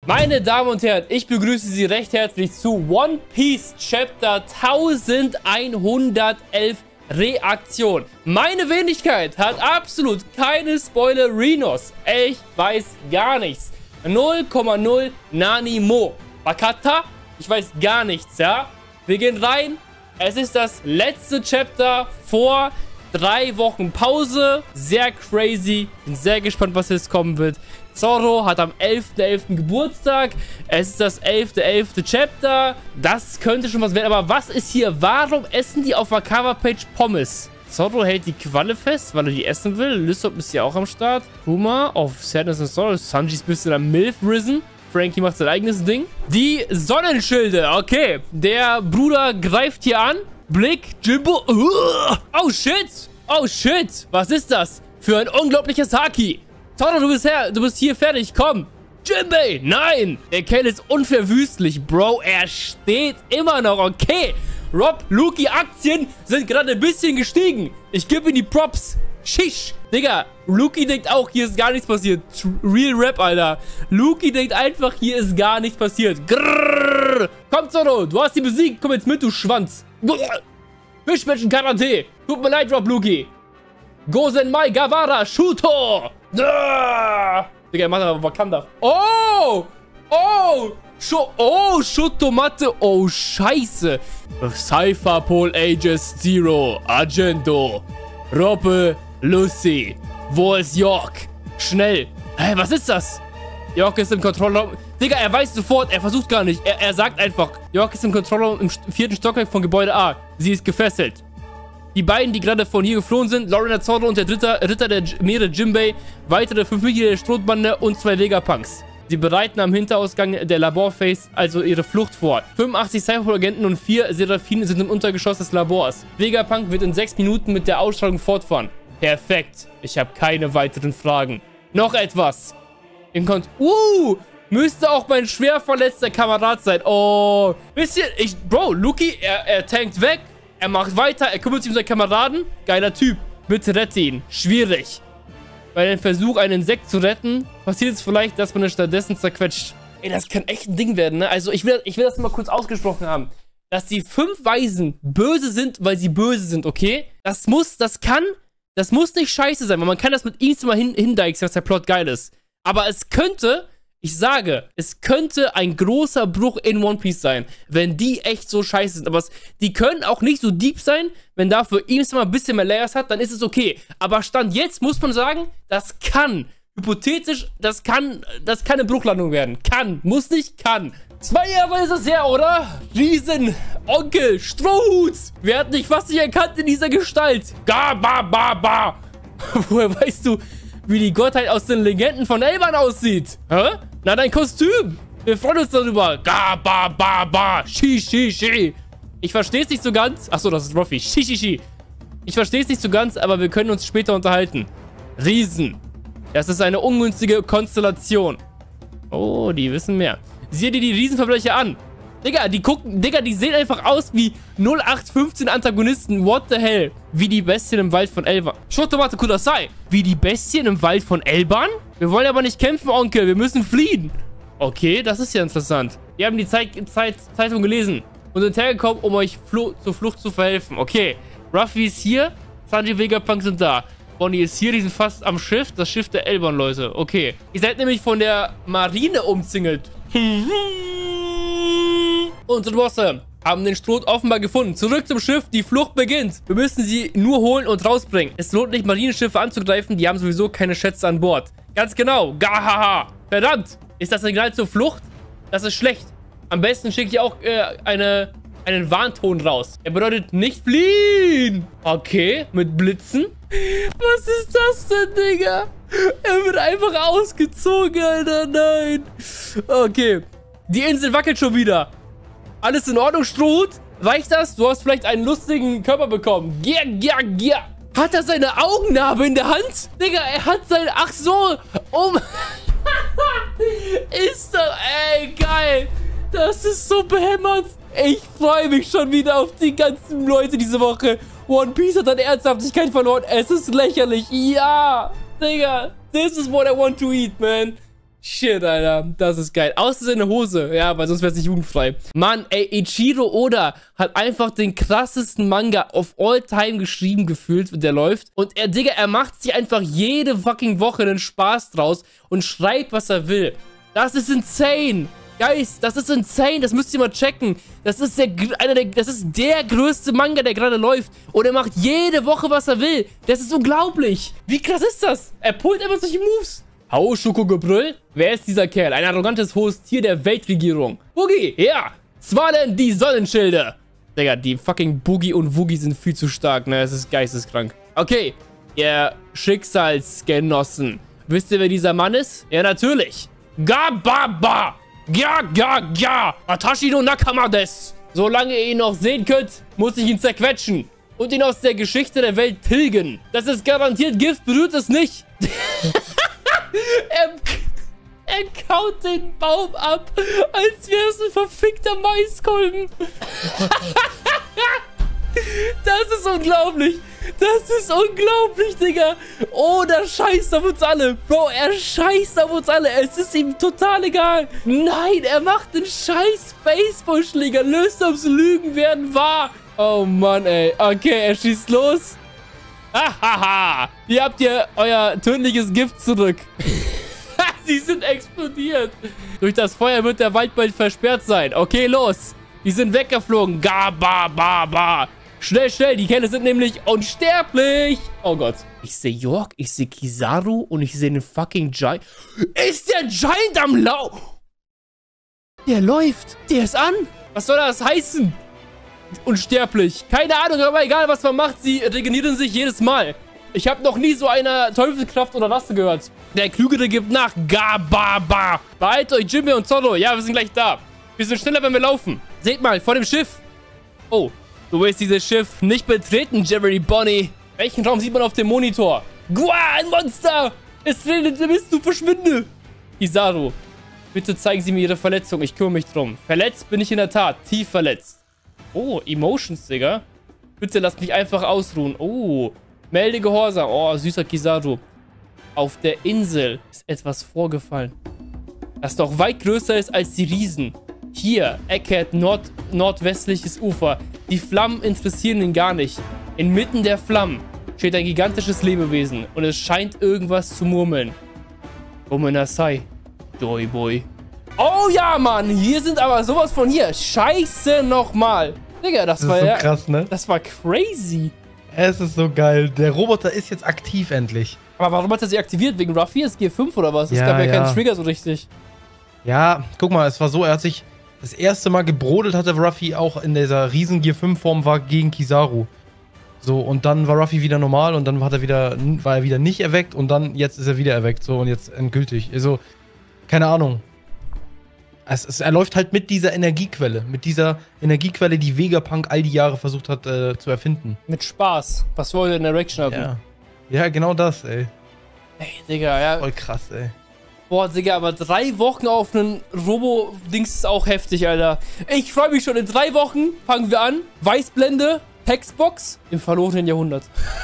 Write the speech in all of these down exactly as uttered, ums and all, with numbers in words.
Meine Damen und Herren, ich begrüße Sie recht herzlich zu One Piece Chapter elfhundertelf Reaktion. Meine Wenigkeit hat absolut keine Spoilerinos. Ich weiß gar nichts. null Komma null Nani Mo. Wakata? Ich weiß gar nichts, ja? Wir gehen rein. Es ist das letzte Chapter vor drei Wochen Pause. Sehr crazy. Bin sehr gespannt, was jetzt kommen wird. Zoro hat am elften elften Geburtstag. Es ist das elfte elfte Chapter. Das könnte schon was werden. Aber was ist hier? Warum essen die auf der Coverpage Pommes? Zoro hält die Qualle fest, weil er die essen will. Lysop ist ja auch am Start. Puma auf Sadness and Sorrow. Sanji ist ein bisschen am Milf risen. Frankie macht sein eigenes Ding. Die Sonnenschilde. Okay. Der Bruder greift hier an. Blick. Jimbo. Oh, shit. Oh, shit. Was ist das für ein unglaubliches Haki? Zoro, du bist her, du bist hier fertig, komm. Jinbei, nein. Der Kerl ist unverwüstlich, Bro. Er steht immer noch, okay. Rob, Luki, Aktien sind gerade ein bisschen gestiegen. Ich gebe ihm die Props. Shish. Digga, Luki denkt auch, hier ist gar nichts passiert. Real Rap, Alter. Luki denkt einfach, hier ist gar nichts passiert. Grrrr. Komm, Zoro, du hast die besiegt. Komm jetzt mit, du Schwanz. Fischmenschen Karate. Tut mir leid, Rob, Luki. Gosenmai Gawara, Shuto. Ah! Digga, er macht aber Wakanda. Oh! Oh! Scho oh, Schuttomate. Oh, scheiße. Cypher Pole Aegis Zero. Argento. Robbe. Lucy. Wo ist York? Schnell. Hä, was ist das? York ist im Kontrollraum. Digga, er weiß sofort. Er versucht gar nicht. Er, er sagt einfach. York ist im Kontrollraum im vierten Stockwerk von Gebäude A. Sie ist gefesselt. Die beiden, die gerade von hier geflohen sind, Lorena Zoro und der Dritte, Ritter der Meere Jinbei, weitere fünf Mitglieder der Strohbande und zwei Vegapunks. Sie bereiten am Hinterausgang der Laborphase also ihre Flucht vor. fünfundachtzig Cypher-Agenten und vier Seraphinen sind im Untergeschoss des Labors. Vegapunk wird in sechs Minuten mit der Ausstrahlung fortfahren. Perfekt. Ich habe keine weiteren Fragen. Noch etwas. In Kont uh, müsste auch mein schwer verletzter Kamerad sein. Oh, bisschen, ich, Bro, Luki, er, er tankt weg. Er macht weiter, er kümmert sich um seine Kameraden. Geiler Typ. Bitte rette ihn. Schwierig. Bei dem Versuch, einen Insekt zu retten, passiert es vielleicht, dass man ihn stattdessen zerquetscht. Ey, das kann echt ein Ding werden, ne? Also, ich will, ich will das mal kurz ausgesprochen haben. Dass die fünf Weisen böse sind, weil sie böse sind, okay? Das muss, das kann, das muss nicht scheiße sein, weil man kann das mit ihm mal hin, hindeichsen, dass der Plot geil ist. Aber es könnte... Ich sage, es könnte ein großer Bruch in One Piece sein, wenn die echt so scheiße sind. Aber es, die können auch nicht so deep sein, wenn dafür ihm mal ein bisschen mehr Layers hat, dann ist es okay. Aber Stand jetzt muss man sagen, das kann, hypothetisch, das kann, das kann eine Bruchlandung werden. Kann, muss nicht, kann. Zwei Jahre ist es her, oder? Riesen, Onkel, Strohhut. Wer hat dich fast nicht erkannt in dieser Gestalt? Ga, ba, ba, ba. Woher weißt du, wie die Gottheit aus den Legenden von Elban aussieht? Hä? Na, dein Kostüm. Wir freuen uns darüber. Ga, ba, ba, ba. Shi, shi, shi. Ich verstehe es nicht so ganz. Achso, das ist Ruffy. Shi, shi, shi. Ich verstehe es nicht so ganz, aber wir können uns später unterhalten. Riesen. Das ist eine ungünstige Konstellation. Oh, die wissen mehr. Sieh dir die Riesenverbrecher an. Digga, die gucken, Digga, die sehen einfach aus wie null acht fünfzehn Antagonisten. What the hell? Wie die Bestien im Wald von Elban. Shotomate Kudasai. Wie die Bestien im Wald von Elban? Wir wollen aber nicht kämpfen, Onkel. Wir müssen fliehen. Okay, das ist ja interessant. Wir haben die Zeit, Zeit, Zeitung gelesen und sind hergekommen, um euch Fl zur Flucht zu verhelfen. Okay, Ruffy ist hier. Sanji, Vegapunk sind da. Bonnie ist hier, die sind fast am Schiff. Das Schiff der Elban, Leute. Okay. Ihr seid nämlich von der Marine umzingelt. Unsere Bosse haben den Stroh offenbar gefunden. Zurück zum Schiff, die Flucht beginnt. Wir müssen sie nur holen und rausbringen. Es lohnt nicht, Marineschiffe anzugreifen, die haben sowieso keine Schätze an Bord. Ganz genau. Gahaha. Verdammt. Ist das Signal zur Flucht? Das ist schlecht. Am besten schicke ich auch äh, eine, einen Warnton raus. Er bedeutet nicht fliehen. Okay, mit Blitzen. Was ist das denn, Digga? Er wird einfach ausgezogen, Alter. Nein. Okay. Die Insel wackelt schon wieder. Alles in Ordnung, Strohhut? Reicht das? Du hast vielleicht einen lustigen Körper bekommen. Gier, gier, gier. Hat er seine Augennarbe in der Hand? Digga, er hat seine... Ach so. Oh mein... Ist das... Ey, geil. Das ist so behämmert. Ich freue mich schon wieder auf die ganzen Leute diese Woche. One Piece hat an Ernsthaftigkeit verloren. Es ist lächerlich. Ja. Digga. This is what I want to eat, man. Shit, Alter. Das ist geil. Außer seine Hose. Ja, weil sonst wäre es nicht jugendfrei. Mann, ey, Ichiro Oda hat einfach den krassesten Manga of all time geschrieben gefühlt, der läuft. Und er, Digga, er macht sich einfach jede fucking Woche einen Spaß draus und schreibt, was er will. Das ist insane. Guys, das ist insane. Das müsst ihr mal checken. Das ist der, einer der, das ist der größte Manga, der gerade läuft. Und er macht jede Woche, was er will. Das ist unglaublich. Wie krass ist das? Er pullt einfach solche Moves. Hau, Schokogebrüll? Wer ist dieser Kerl? Ein arrogantes hohes Tier der Weltregierung. Boogie, ja. Zwalen die Sonnenschilde. Digga, die fucking Boogie und Woogie sind viel zu stark, ne? Es ist geisteskrank. Okay, ihr Schicksalsgenossen. Wisst ihr, wer dieser Mann ist? Ja, natürlich. Gababa. Ja, ja, ja. Watashi no Nakama desu. Solange ihr ihn noch sehen könnt, muss ich ihn zerquetschen. Und ihn aus der Geschichte der Welt tilgen. Das ist garantiert Gift, berührt es nicht. Er, er kaut den Baum ab, als wäre es ein verfickter Maiskolben. Das ist unglaublich. Das ist unglaublich, Digga. Oh, der scheißt auf uns alle. Bro, er scheißt auf uns alle. Es ist ihm total egal. Nein, er macht den scheiß Baseballschläger. Löst, ob's Lügen werden wahr. Oh Mann, ey. Okay, er schießt los. Hahaha. Hier habt ihr euer tödliches Gift zurück. Sie sind explodiert. Durch das Feuer wird der Wald bald versperrt sein. Okay, los. Die sind weggeflogen. Ga, ba, ba, ba. Schnell, schnell. Die Kerle sind nämlich unsterblich. Oh Gott. Ich sehe York, ich sehe Kizaru und ich sehe einen fucking Giant. Ist der Giant am Lau? Der läuft. Der ist an. Was soll das heißen? Unsterblich. Keine Ahnung, aber egal, was man macht, sie regenerieren sich jedes Mal. Ich habe noch nie so eine Teufelskraft oder Rasse gehört. Der Klügere gibt nach. Ga, ba, ba. Beeilt euch, Jimmy und Zorro. Ja, wir sind gleich da. Wir sind schneller, wenn wir laufen. Seht mal, vor dem Schiff. Oh, du willst dieses Schiff nicht betreten, Jerry Bonnie. Welchen Raum sieht man auf dem Monitor? Gua, ein Monster. Es redet, bist du, verschwinde. Kizaru, bitte zeigen Sie mir Ihre Verletzung. Ich kümmere mich drum. Verletzt bin ich in der Tat. Tief verletzt. Oh, Emotions, Digga. Bitte lasst mich einfach ausruhen. Oh, melde Gehorsam. Oh, süßer Kizaru. Auf der Insel ist etwas vorgefallen, das doch weit größer ist als die Riesen. Hier, Eckert, Nord nordwestliches Ufer. Die Flammen interessieren ihn gar nicht. Inmitten der Flammen steht ein gigantisches Lebewesen und es scheint irgendwas zu murmeln. Gomenasai, Joy Boy. Oh ja, Mann, hier sind aber sowas von hier. Scheiße nochmal. Digga, das, das war so ja... krass, ne? Das war crazy. Es ist so geil. Der Roboter ist jetzt aktiv endlich. Aber warum hat er sich aktiviert? Wegen Ruffy ist G fünf oder was? Es ja, gab ja, ja keinen Trigger so richtig. Ja, guck mal, es war so, er hat sich das erste Mal gebrodelt, hatte Ruffy auch in dieser riesen G fünf Form war gegen Kizaru. So, und dann war Ruffy wieder normal und dann hat er wieder, war er wieder nicht erweckt und dann, jetzt ist er wieder erweckt, so, und jetzt endgültig. Also, keine Ahnung. Es, es, er läuft halt mit dieser Energiequelle, mit dieser Energiequelle, die Vegapunk all die Jahre versucht hat äh, zu erfinden. Mit Spaß. Was wollte in der Reaction haben? Ja. Ja, genau das, ey. Ey, Digga, ja. Voll krass, ey. Boah, Digga, aber drei Wochen auf einen Robo-Dings ist auch heftig, Alter. Ich freue mich schon. In drei Wochen fangen wir an. Weißblende, Hexbox im verlorenen Jahrhundert.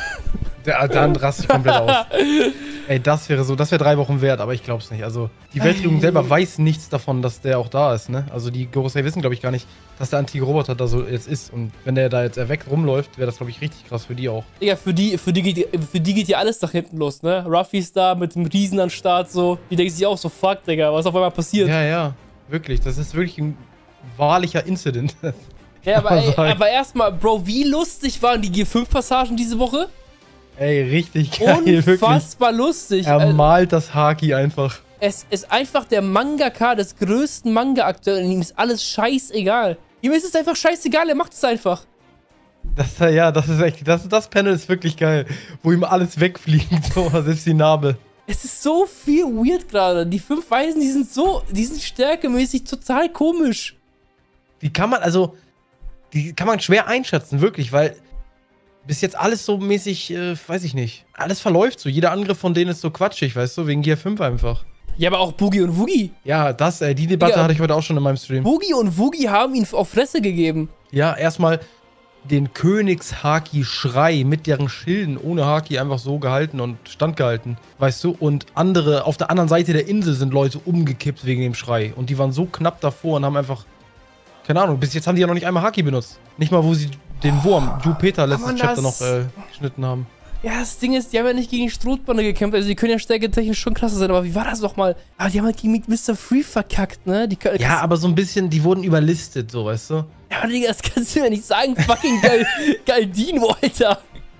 Ja, dann raste ich komplett aus. Ey, das wäre so, das wäre drei Wochen wert, aber ich glaub's nicht. Also, die Weltregierung selber weiß nichts davon, dass der auch da ist, ne? Also, die Gorosei wissen, glaube ich, gar nicht, dass der antike Roboter da so jetzt ist. Und wenn der da jetzt erweckt rumläuft, wäre das, glaube ich, richtig krass für die auch. Digga, für die, für die geht, für die geht ja alles nach hinten los, ne? Ruffy ist da mit dem Riesen an Start, so. Die denken sich auch so, fuck, Digga, was auf einmal passiert. Ja, ja, wirklich. Das ist wirklich ein wahrlicher Incident. Ja, aber, ey, aber erstmal, Bro, wie lustig waren die G fünf Passagen diese Woche? Ey, richtig geil, unfassbar wirklich. lustig. Er malt das Haki einfach. Es ist einfach der Mangaka des größten Manga-Akteurs und ihm ist alles scheißegal. Ihm ist es einfach scheißegal, er macht es einfach. Das, ja, das ist echt, das, das Panel ist wirklich geil, wo ihm alles wegfliegt, so, selbst die Narbe. Es ist so viel weird gerade. Die fünf Weisen, die sind so, die sind stärkemäßig total komisch. Die kann man, also, die kann man schwer einschätzen, wirklich, weil bis jetzt alles so mäßig, äh, weiß ich nicht. Alles verläuft so. Jeder Angriff von denen ist so quatschig, weißt du, wegen G fünf einfach. Ja, aber auch Boogie und Woogie. Ja, das, ey, die Debatte ja, hatte ich heute auch schon in meinem Stream. Boogie und Woogie haben ihn auf Fresse gegeben. Ja, erstmal, den Königshaki-Schrei mit deren Schilden ohne Haki einfach so gehalten und standgehalten, weißt du? Und andere, auf der anderen Seite der Insel sind Leute umgekippt wegen dem Schrei. Und die waren so knapp davor und haben einfach, keine Ahnung, bis jetzt haben die ja noch nicht einmal Haki benutzt. Nicht mal, wo sie den Wurm, Jupiter, letztes Chapter noch äh, geschnitten haben. Ja, das Ding ist, die haben ja nicht gegen die Strohbande gekämpft, also die können ja stärketechnisch schon krasser sein, aber wie war das doch mal? Aber die haben halt gegen Mister Free verkackt, ne? Die können, ja, aber so ein bisschen, die wurden überlistet, so, weißt du? Ja, aber Digga, das kannst du mir nicht sagen, fucking Gal Galdino, Alter.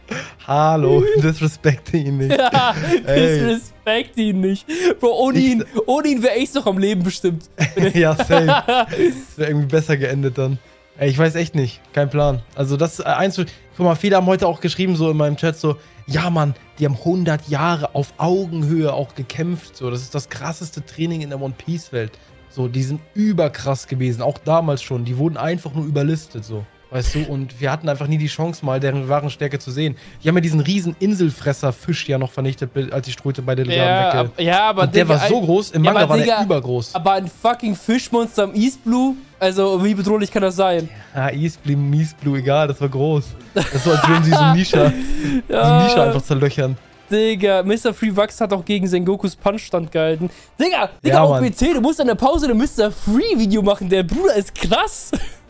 Hallo, disrespekte ihn nicht. Ja, disrespekte ihn nicht. Bro, ohne ich, ihn, ohne ihn wäre ich doch am Leben bestimmt. Ja, safe. Das wäre irgendwie besser geendet dann. Ey, ich weiß echt nicht. Kein Plan. Also das äh, eins, guck mal, viele haben heute auch geschrieben so in meinem Chat so, ja Mann, die haben hundert Jahre auf Augenhöhe auch gekämpft. So, das ist das krasseste Training in der One Piece Welt. So, die sind überkrass gewesen, auch damals schon. Die wurden einfach nur überlistet, so. Weißt du, und wir hatten einfach nie die Chance mal, deren wahren Stärke zu sehen. Die haben ja diesen riesen Inselfresser-Fisch ja noch vernichtet, als die Ströte bei der ja, wegge... Ja, aber und der Digga, war so groß, im ja, Manga war Digga, der übergroß. Aber ein fucking Fischmonster am East Blue, also wie bedrohlich kann das sein? Ja, East Blue, East Blue, egal, das war groß. Das ist so, als würden sie so Nisha, ja. so Nisha einfach zerlöchern. Digga, Mister Free Wax hat auch gegen Sengokus Punch standgehalten. Digga, Digga, ja, O P C, du musst in der Pause ein Mister Free Video machen, der Bruder ist krass.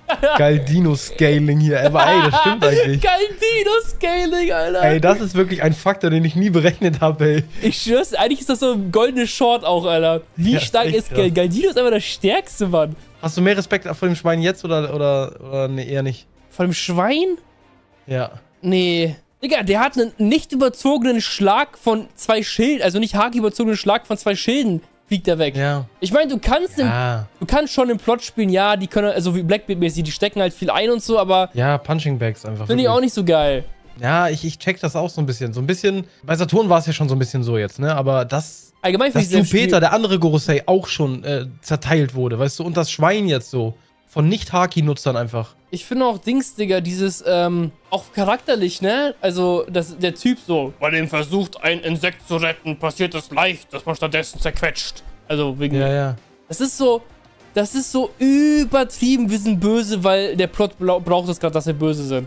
Galdino-Scaling hier, aber ey, das stimmt eigentlich. Galdino-Scaling, Alter. Ey, das ist wirklich ein Faktor, den ich nie berechnet habe, ey. Ich schwör's, eigentlich ist das so ein goldenes Short auch, Alter. Wie ja, stark ist Gal Galdino? Ist einfach der stärkste, Mann. Hast du mehr Respekt vor dem Schwein jetzt oder, oder, oder nee, eher nicht? Vor dem Schwein? Ja. Nee. Digga, der hat einen nicht überzogenen Schlag von zwei Schilden, also nicht Haki überzogenen Schlag von zwei Schilden. Fliegt er weg. Ja. Ich meine, du kannst ja. im, du kannst schon im Plot spielen, ja, die können, also wie Blackbeard-mäßig, die stecken halt viel ein und so, aber... Ja, Punching Bags einfach. Finde ich auch nicht so geil. Ja, ich, ich check das auch so ein bisschen. So ein bisschen, bei Saturn war es ja schon so ein bisschen so jetzt, ne, aber das... Allgemein dass Jupiter, der andere Gorosei, auch schon äh, zerteilt wurde, weißt du, und das Schwein jetzt so. Von Nicht-Haki-Nutzern einfach. Ich finde auch Dings, Digga, dieses, ähm, auch charakterlich, ne? Also, dass der Typ so, bei dem versucht, ein Insekt zu retten, passiert es leicht, dass man stattdessen zerquetscht. Also, wegen... Ja, ja. Das ist so, das ist so übertrieben, wir sind böse, weil der Plot braucht es gerade, dass wir böse sind.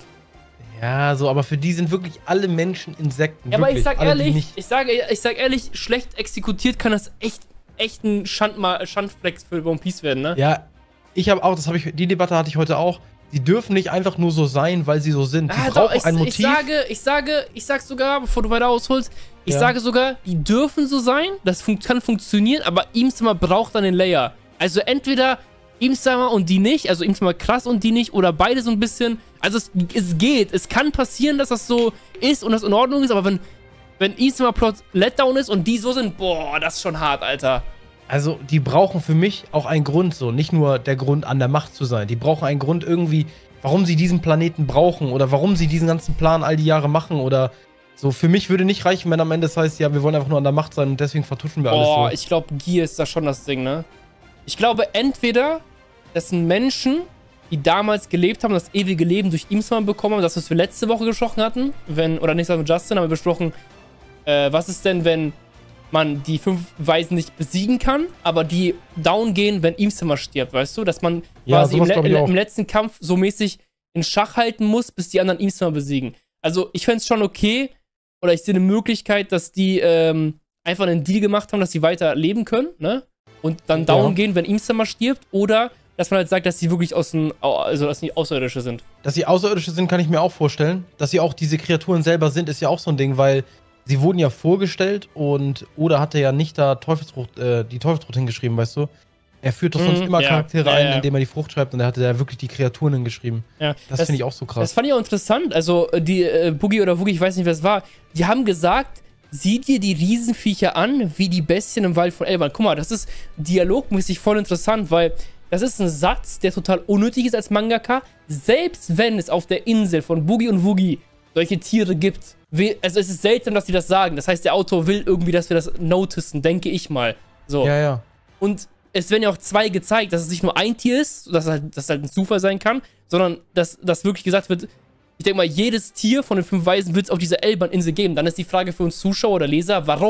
Ja, so, aber für die sind wirklich alle Menschen Insekten. Ja, wirklich. Aber ich sag alle, ehrlich, ich sage, ich sag ehrlich, schlecht exekutiert kann das echt, echt ein Schandma Schandflex für One Piece werden, ne? Ja, ich habe auch, das habe ich, die Debatte hatte ich heute auch. Die dürfen nicht einfach nur so sein, weil sie so sind. Die ah, brauchen doch, ich, ein Motiv. Ich sage, ich sage, ich sag sogar, bevor du weiter ausholst, ich ja. sage sogar, die dürfen so sein, das fun kann funktionieren, aber Imsama braucht dann den Layer. Also entweder Imsama und die nicht, also Imsama krass und die nicht, oder beide so ein bisschen. Also es, es geht, es kann passieren, dass das so ist und das in Ordnung ist, aber wenn, wenn Imsama Plot Letdown ist und die so sind, boah, das ist schon hart, Alter. Also, die brauchen für mich auch einen Grund, so. Nicht nur der Grund, an der Macht zu sein. Die brauchen einen Grund irgendwie, warum sie diesen Planeten brauchen oder warum sie diesen ganzen Plan all die Jahre machen oder so. Für mich würde nicht reichen, wenn am Ende es heißt, ja, wir wollen einfach nur an der Macht sein und deswegen vertuschen wir alles so. Boah, ich glaube, Gier ist da schon das Ding, ne? Ich glaube, entweder, das sind Menschen, die damals gelebt haben, das ewige Leben durch Imsama bekommen haben, das, was wir letzte Woche gesprochen hatten, wenn, oder nicht, mit Justin haben wir besprochen, äh, was ist denn, wenn man die fünf Weisen nicht besiegen kann, aber die down gehen, wenn Imsama stirbt, weißt du? Dass man ja, quasi im, Le im im letzten Kampf so mäßig in Schach halten muss, bis die anderen Imsama besiegen. Also ich fände es schon okay, oder ich sehe eine Möglichkeit, dass die ähm, einfach einen Deal gemacht haben, dass sie weiter leben können, ne? Und dann down ja. gehen, wenn Imsama stirbt, oder dass man halt sagt, dass sie wirklich aus dem, also dass sie Außerirdische sind. Dass sie Außerirdische sind, kann ich mir auch vorstellen. Dass sie auch diese Kreaturen selber sind, ist ja auch so ein Ding, weil sie wurden ja vorgestellt und Oda hatte ja nicht da Teufelsfrucht, äh, die Teufelsfrucht hingeschrieben, weißt du? Er führt doch sonst mm, immer ja, Charaktere ja, ein, ja. indem er die Frucht schreibt und er hatte da wirklich die Kreaturen hingeschrieben. Ja, das, das finde ich auch so krass. Das fand ich auch interessant. Also, die äh, Boogie oder Woogie, ich weiß nicht, wer es war, die haben gesagt, sieh dir die Riesenviecher an, wie die Bestien im Wald von Elban. Guck mal, das ist dialogmäßig voll interessant, weil das ist ein Satz, der total unnötig ist als Mangaka, selbst wenn es auf der Insel von Boogie und Woogie solche Tiere gibt. Also es ist seltsam, dass die das sagen. Das heißt, der Autor will irgendwie, dass wir das noticen, denke ich mal. So. Ja, ja. Und es werden ja auch zwei gezeigt, dass es nicht nur ein Tier ist, dass es halt, dass es halt ein Zufall sein kann, sondern dass, dass wirklich gesagt wird, ich denke mal, jedes Tier von den fünf Weisen wird es auf dieser Elban-Insel geben. Dann ist die Frage für uns Zuschauer oder Leser, warum?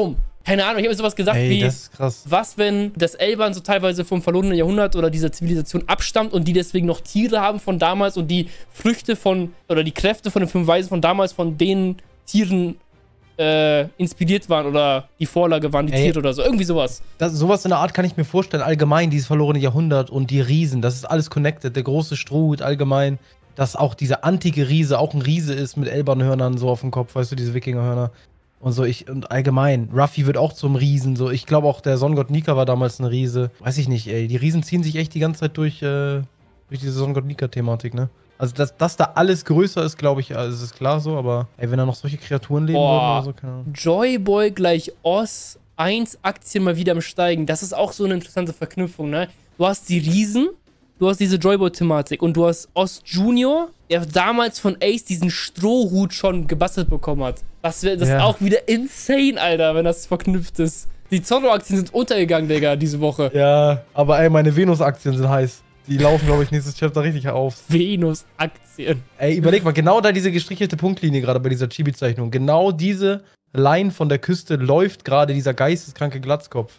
keine Ahnung, ich habe mir sowas gesagt Ey, wie, das ist krass. was, wenn das Elbern so teilweise vom verlorenen Jahrhundert oder dieser Zivilisation abstammt und die deswegen noch Tiere haben von damals und die Früchte von, oder die Kräfte von den fünf Weisen von damals von den Tieren äh, inspiriert waren oder die Vorlage waren die Ey, Tiere oder so, irgendwie sowas. Das, sowas in der Art kann ich mir vorstellen, allgemein, dieses verlorene Jahrhundert und die Riesen, das ist alles connected, der große Strohhut allgemein, dass auch dieser antike Riese auch ein Riese ist mit Elbernhörnern so auf dem Kopf, weißt du, diese Wikingerhörner. Und so, ich, und allgemein, Ruffy wird auch zum Riesen, so, ich glaube auch der Sonnengott Nika war damals ein Riese. Weiß ich nicht, ey, die Riesen ziehen sich echt die ganze Zeit durch, äh, durch diese Sonnengott Nika-Thematik, ne? Also, dass, dass da alles größer ist, glaube ich, also, ist klar so, aber, ey, wenn da noch solche Kreaturen leben würden oder so, keine Ahnung. Joyboy gleich Oz, eins Aktien mal wieder im Steigen, das ist auch so eine interessante Verknüpfung, ne? Du hast die Riesen, du hast diese Joyboy-Thematik und du hast Oz Junior, der damals von Ace diesen Strohhut schon gebastelt bekommen hat. Das, wär, das ja. ist auch wieder insane, Alter, wenn das verknüpft ist. Die Zorro-Aktien sind untergegangen, Digga, diese Woche. Ja, aber ey, meine Venus-Aktien sind heiß. Die laufen, glaube ich, nächstes Chapter richtig auf. Venus-Aktien. Ey, überleg mal, genau da diese gestrichelte Punktlinie gerade bei dieser Chibi-Zeichnung. Genau diese Line von der Küste läuft gerade dieser geisteskranke Glatzkopf.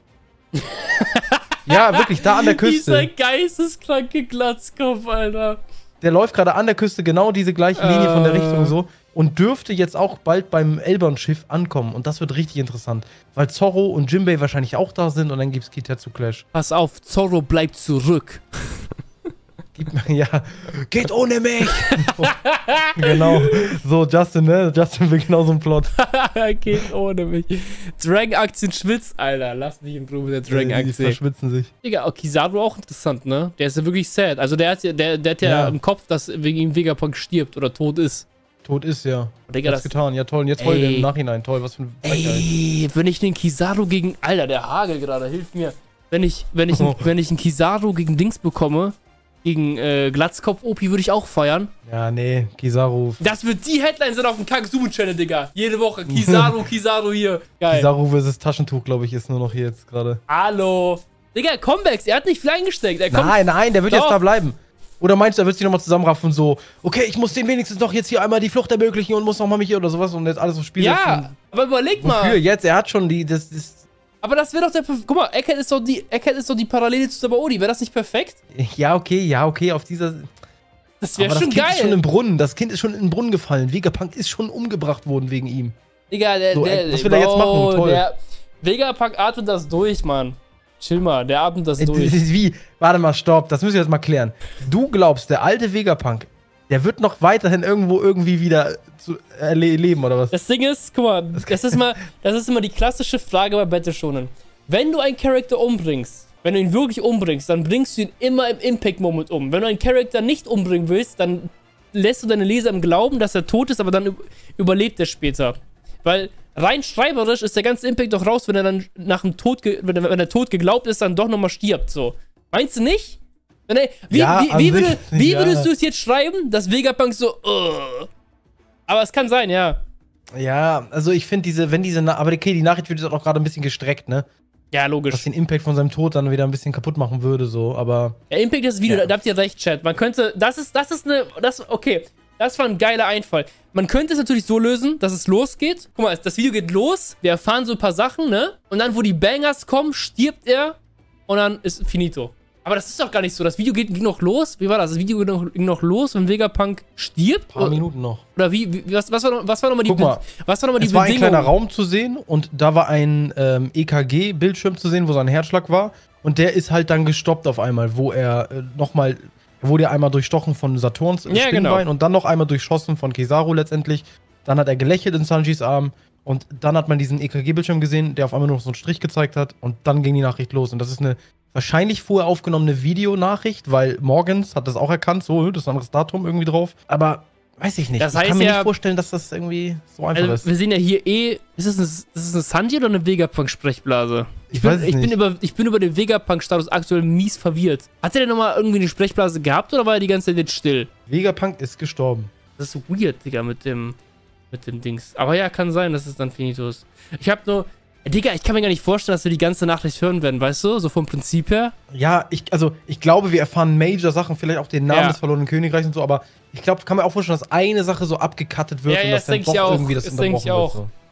Ja, wirklich, da an der Küste. Dieser geisteskranke Glatzkopf, Alter. Der läuft gerade an der Küste, genau diese gleiche Linie uh. von der Richtung so. Und dürfte jetzt auch bald beim Elbern-Schiff ankommen. Und das wird richtig interessant. Weil Zorro und Jinbei wahrscheinlich auch da sind und dann gibt's Kitetsu Clash. Pass auf, Zorro bleibt zurück. Ja, geht ohne mich! Genau. So, Justin, ne? Justin will genau so einen Plot. Geht ohne mich. Dragon-Aktien schwitzt, Alter. Lass mich in Ruhe mit der Dragon-Aktien. Die verschwitzen sich. Digga, oh, Kizaru auch interessant, ne? Der ist ja wirklich sad. Also der hat ja, der, der hat ja, ja im Kopf, dass wegen ihm Vegapunk stirbt oder tot ist. Tot ist, ja. Digga, das getan. Ja, toll. Und jetzt heult er im Nachhinein. Toll, was für ein Frechheit. Ey, wenn ich den Kizaru gegen... Alter, der Hagel gerade, hilft mir. Wenn ich, wenn ich, oh. wenn ich einen Kizaru gegen Dings bekomme, gegen äh, Glatzkopf-O P, würde ich auch feiern. Ja, nee, Kizaru. Das wird die Headline sein auf dem Kagasumu-Channel, Digga. Jede Woche. Kizaru, Kizaru hier. Geil. Kizaru versus Taschentuch, glaube ich, ist nur noch hier jetzt gerade. Hallo. Digga, Comebacks. Er hat nicht viel eingesteckt. Er kommt nein, nein, der wird Doch. jetzt da bleiben. Oder meinst du, er wird sich nochmal zusammenraffen und so, okay, ich muss den wenigstens noch jetzt hier einmal die Flucht ermöglichen und muss nochmal mich hier oder sowas und jetzt alles aufs Spiel setzen. Ja, aber überleg mal. Wofür jetzt? Er hat schon die, das, das aber das wäre doch der, guck mal, Egghead ist doch die, Egghead ist doch die Parallele zu Sabaody. Wäre das nicht perfekt? Ja, okay, ja, okay, auf dieser... Das wäre schon geil. Das Kind geil. ist schon im Brunnen, das Kind ist schon in den Brunnen gefallen. Vegapunk ist schon umgebracht worden wegen ihm. Digga, der, so, der, was will er jetzt machen? Toll. Der Vegapunk atmet das durch, Mann. Chill mal, der atmet das durch. Das ist wie, warte mal, stopp, das müssen wir jetzt mal klären. Du glaubst, der alte Vegapunk, der wird noch weiterhin irgendwo irgendwie wieder zu erleben, oder was? Das Ding ist, guck mal, das ist, mal, das ist immer die klassische Frage bei Battle Shonen. Wenn du einen Charakter umbringst, wenn du ihn wirklich umbringst, dann bringst du ihn immer im Impact-Moment um. Wenn du einen Charakter nicht umbringen willst, dann lässt du deine Leser im Glauben, dass er tot ist, aber dann überlebt er später. Weil rein schreiberisch ist der ganze Impact doch raus, wenn er dann nach dem Tod, wenn er, wenn er tot geglaubt ist, dann doch nochmal stirbt, so. Meinst du nicht? Wenn er, wie, ja, wie, wie, würde, wie ja. würdest du es jetzt schreiben, dass Vegapunk so, uh. Aber es kann sein, ja. Ja, also ich finde diese, wenn diese, Na aber okay, die Nachricht wird jetzt auch gerade ein bisschen gestreckt, ne? Ja, logisch. Was den Impact von seinem Tod dann wieder ein bisschen kaputt machen würde, so, aber... Ja, Impact ist das Video, ja. da, da habt ihr recht, Chat. Man könnte, das ist, das ist eine, das, okay, das war ein geiler Einfall. Man könnte es natürlich so lösen, dass es losgeht. Guck mal, das Video geht los, wir erfahren so ein paar Sachen, ne? Und dann, wo die Bangers kommen, stirbt er und dann ist finito. Aber das ist doch gar nicht so. Das Video geht, ging noch los. Wie war das? Das Video ging noch, ging noch los, wenn Vegapunk stirbt? Ein paar oder, Minuten noch. Oder wie, wie was, was war noch, was war noch mal die, Guck mal, was war noch mal die es war Bedingung? ein kleiner Raum zu sehen und da war ein ähm, E K G-Bildschirm zu sehen, wo sein Herzschlag war. Und der ist halt dann gestoppt auf einmal, wo er äh, nochmal, er wurde ja einmal durchstochen von Saturns ja, Spinnbein genau. und dann noch einmal durchschossen von Kizaru letztendlich. Dann hat er gelächelt in Sanjis Arm und dann hat man diesen E K G-Bildschirm gesehen, der auf einmal nur noch so einen Strich gezeigt hat und dann ging die Nachricht los. Und das ist eine wahrscheinlich vorher aufgenommene Videonachricht, weil Morgans hat das auch erkannt, so, das ist ein anderes Datum irgendwie drauf. Aber weiß ich nicht. Das heißt ich kann mir ja, nicht vorstellen, dass das irgendwie so einfach also, ist. Wir sehen ja hier eh, ist es eine, ist es eine Sanji oder eine Vegapunk-Sprechblase? Ich, ich bin, weiß es ich nicht. bin über, ich bin über den Vegapunk-Status aktuell mies verwirrt. Hat er denn nochmal irgendwie eine Sprechblase gehabt oder war er die ganze Zeit jetzt still? Vegapunk ist gestorben. Das ist weird, Digga, mit dem, mit dem Dings. Aber ja, kann sein, dass es dann finito ist. Ich hab nur... Digga, ich kann mir gar nicht vorstellen, dass wir die ganze Nachricht hören werden, weißt du? So vom Prinzip her. Ja, ich, also ich glaube, wir erfahren Major-Sachen, vielleicht auch den Namen ja. des verlorenen Königreichs und so, aber ich glaube, kann mir auch vorstellen, dass eine Sache so abgekattet wird ja, und ja, dass das dann doch auch. irgendwie das, das unterbrochen ich auch. wird. So.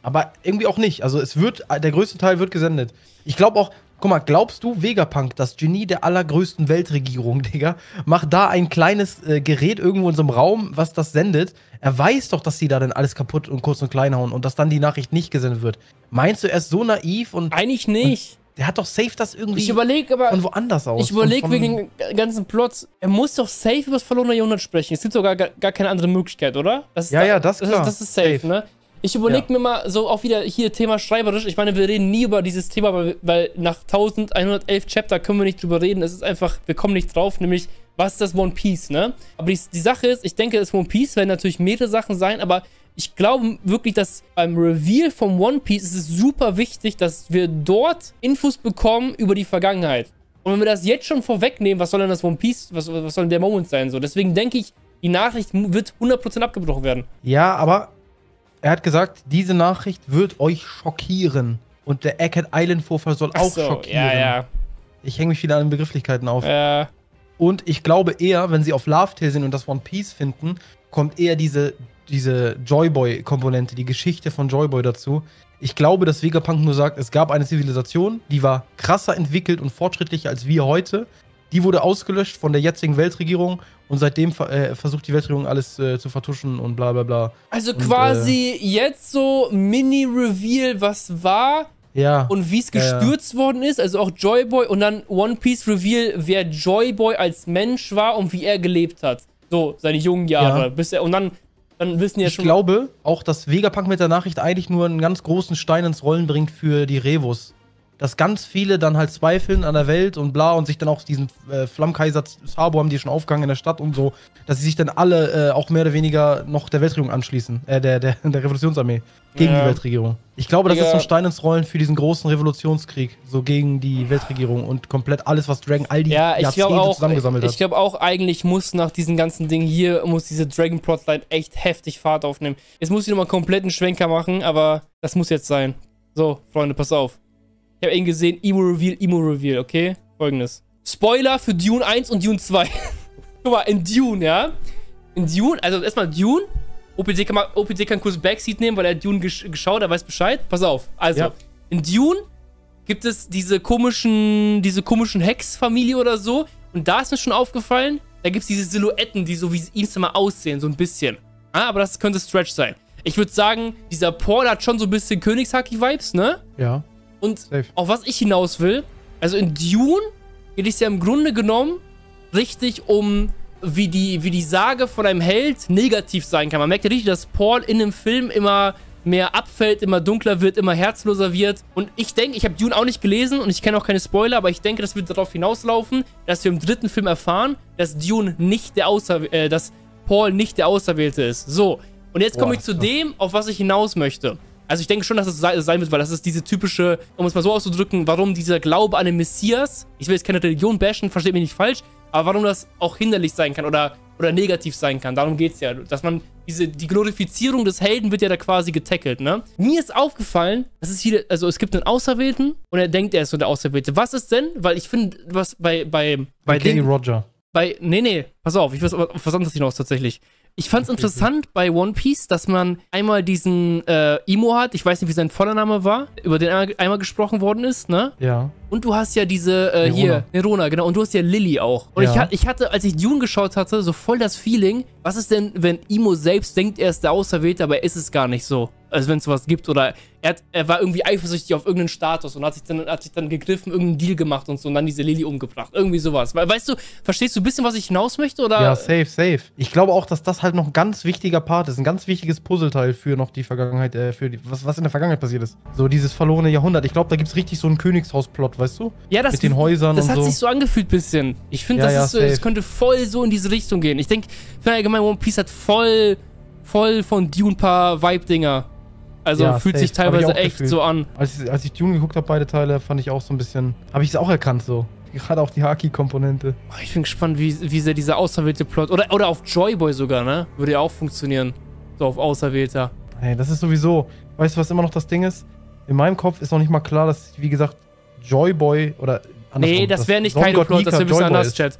Aber irgendwie auch nicht. Also es wird, der größte Teil wird gesendet. Ich glaube auch, guck mal, glaubst du, Vegapunk, das Genie der allergrößten Weltregierung, Digga, macht da ein kleines äh, Gerät irgendwo in so einem Raum, was das sendet? Er weiß doch, dass die da dann alles kaputt und kurz und klein hauen und dass dann die Nachricht nicht gesendet wird. Meinst du, er ist so naiv und... Eigentlich nicht. Und der hat doch safe das irgendwie ich überleg, aber von woanders aus. Ich überlege wegen den ganzen Plots, er muss doch safe über das verlorene Jahrhundert sprechen. Es gibt sogar gar, gar keine andere Möglichkeit, oder? Das ja, da, ja, das ist klar. Das, das ist safe, safe. ne? Ich überlege ja. mir mal so auch wieder hier Thema schreiberisch. Ich meine, wir reden nie über dieses Thema, weil, weil nach elfhundertelf Chapter können wir nicht drüber reden. Es ist einfach, wir kommen nicht drauf, nämlich, was ist das One Piece, ne? Aber die, die Sache ist, ich denke, das One Piece werden natürlich mehrere Sachen sein, aber ich glaube wirklich, dass beim Reveal vom One Piece ist es super wichtig, dass wir dort Infos bekommen über die Vergangenheit. Und wenn wir das jetzt schon vorwegnehmen, was soll denn das One Piece, was, was soll denn der Moment sein? So, deswegen denke ich, die Nachricht wird hundert Prozent abgebrochen werden. Ja, aber er hat gesagt, diese Nachricht wird euch schockieren. Und der Egghead Island Vorfall soll auch so, schockieren. Ja, ja. Ich hänge mich wieder an den Begrifflichkeiten auf. Ja. Und ich glaube eher, wenn sie auf Laugh Tale sind und das One Piece finden, kommt eher diese, diese Joy-Boy-Komponente, die Geschichte von Joy-Boy dazu. Ich glaube, dass Vegapunk nur sagt, es gab eine Zivilisation, die war krasser entwickelt und fortschrittlicher als wir heute. Die wurde ausgelöscht von der jetzigen Weltregierung und seitdem äh, versucht die Weltregierung alles äh, zu vertuschen und bla bla bla. Also und, quasi äh, jetzt so Mini-Reveal, was war ja, und wie es gestürzt ja, ja. worden ist, also auch Joy-Boy und dann One Piece Reveal, wer Joy-Boy als Mensch war und wie er gelebt hat. So, seine jungen Jahre. Ja. Bis er, und dann, dann wissen ja ich schon... Ich glaube auch, dass Vegapunk mit der Nachricht eigentlich nur einen ganz großen Stein ins Rollen bringt für die Revus. Dass ganz viele dann halt zweifeln an der Welt und bla und sich dann auch diesen äh, Flammkaiser Sabo haben die schon aufgegangen in der Stadt und so, dass sie sich dann alle äh, auch mehr oder weniger noch der Weltregierung anschließen, äh, der, der, der Revolutionsarmee gegen ja. die Weltregierung. Ich glaube, das Digga. ist so ein Stein ins Rollen für diesen großen Revolutionskrieg, so gegen die Weltregierung und komplett alles, was Dragon all die ja, Jahrzehnte auch, zusammengesammelt hat. Ich glaube auch, eigentlich muss nach diesen ganzen Dingen hier, muss diese Dragon Plotline echt heftig Fahrt aufnehmen. Jetzt muss ich nochmal einen kompletten Schwenker machen, aber das muss jetzt sein. So, Freunde, pass auf. Ich habe eben gesehen, Emo-Reveal, Emo-Reveal, okay? Folgendes. Spoiler für Dune eins und Dune zwei. Guck mal, in Dune, ja? In Dune, also erstmal Dune. O P D kann, mal, O P D kann kurz Backseat nehmen, weil er Dune gesch geschaut, er weiß Bescheid. Pass auf. Also, ja. in Dune gibt es diese komischen, diese komischen Hex-Familie oder so. Und da ist mir schon aufgefallen, da gibt es diese Silhouetten, die so wie ihn immer aussehen, so ein bisschen. Ah, aber das könnte Stretch sein. Ich würde sagen, dieser Paul hat schon so ein bisschen Königshaki-Vibes, ne? Ja. Und Safe. Auf was ich hinaus will, also in Dune geht es ja im Grunde genommen richtig um, wie die, wie die Sage von einem Held negativ sein kann. Man merkt ja richtig, dass Paul in dem Film immer mehr abfällt, immer dunkler wird, immer herzloser wird. Und ich denke, ich habe Dune auch nicht gelesen und ich kenne auch keine Spoiler, aber ich denke, das wird darauf hinauslaufen, dass wir im dritten Film erfahren, dass Dune nicht der Auserwählte, äh, dass Paul nicht der Auserwählte ist. So, und jetzt komme ich zu dem, auf was ich hinaus möchte. Also ich denke schon, dass es das sein wird, weil das ist diese typische, um es mal so auszudrücken, warum dieser Glaube an den Messias, ich will jetzt keine Religion bashen, versteht mich nicht falsch, aber warum das auch hinderlich sein kann oder, oder negativ sein kann. Darum geht es ja. Dass man diese, die Glorifizierung des Helden wird ja da quasi getackelt, ne? Mir ist aufgefallen, dass es hier, also es gibt einen Auserwählten und er denkt, er ist so der Auserwählte. Was ist denn? Weil ich finde, was bei, bei, bei Kenny Roger. Bei, nee, nee, pass auf, ich weiß auf was anderes hinaus tatsächlich. Ich fand's okay, interessant okay. bei One Piece, dass man einmal diesen äh, Imo hat, ich weiß nicht, wie sein voller Name war, über den einmal, einmal gesprochen worden ist, ne? Ja. Und du hast ja diese, äh, Nerona. hier, Nerona, genau, und du hast ja Lily auch. Und ja. ich, ich hatte, als ich Dune geschaut hatte, so voll das Feeling, was ist denn, wenn Imo selbst denkt, er ist der Auserwählte, aber er ist es gar nicht so. Also wenn es sowas gibt, oder er, hat, er war irgendwie eifersüchtig auf irgendeinen Status und hat sich, dann, hat sich dann gegriffen, irgendeinen Deal gemacht und so und dann diese Lily umgebracht. Irgendwie sowas. Weißt du, verstehst du ein bisschen, was ich hinaus möchte, oder? Ja, safe, safe. Ich glaube auch, dass das halt noch ein ganz wichtiger Part ist, ein ganz wichtiges Puzzleteil für noch die Vergangenheit, äh, für die, was, was in der Vergangenheit passiert ist. So dieses verlorene Jahrhundert. Ich glaube, da gibt es richtig so einen Königshaus-Plot, weißt du? Ja, das, mit den Häusern das und hat so. sich so angefühlt ein bisschen. Ich finde, ja, das, ja, ist so, das könnte voll so in diese Richtung gehen. Ich denke, für allgemein One Piece hat voll, voll von Dune paar Vibe-Dinger. Also ja, fühlt safe. sich teilweise echt gefühlt. so an. Als ich, als ich Dune geguckt habe, beide Teile, fand ich auch so ein bisschen, habe ich es auch erkannt so. Gerade auch die Haki-Komponente. Ich bin gespannt, wie, wie sehr dieser auserwählte Plot, oder, oder auf Joy-Boy sogar, ne? Würde ja auch funktionieren. So auf Auserwählter. Hey, das ist sowieso, weißt du, was immer noch das Ding ist? In meinem Kopf ist noch nicht mal klar, dass, wie gesagt, Joy-Boy oder andersrum, nee, das wäre nicht Kaido-Plot, das wäre ein bisschen anders, Chat.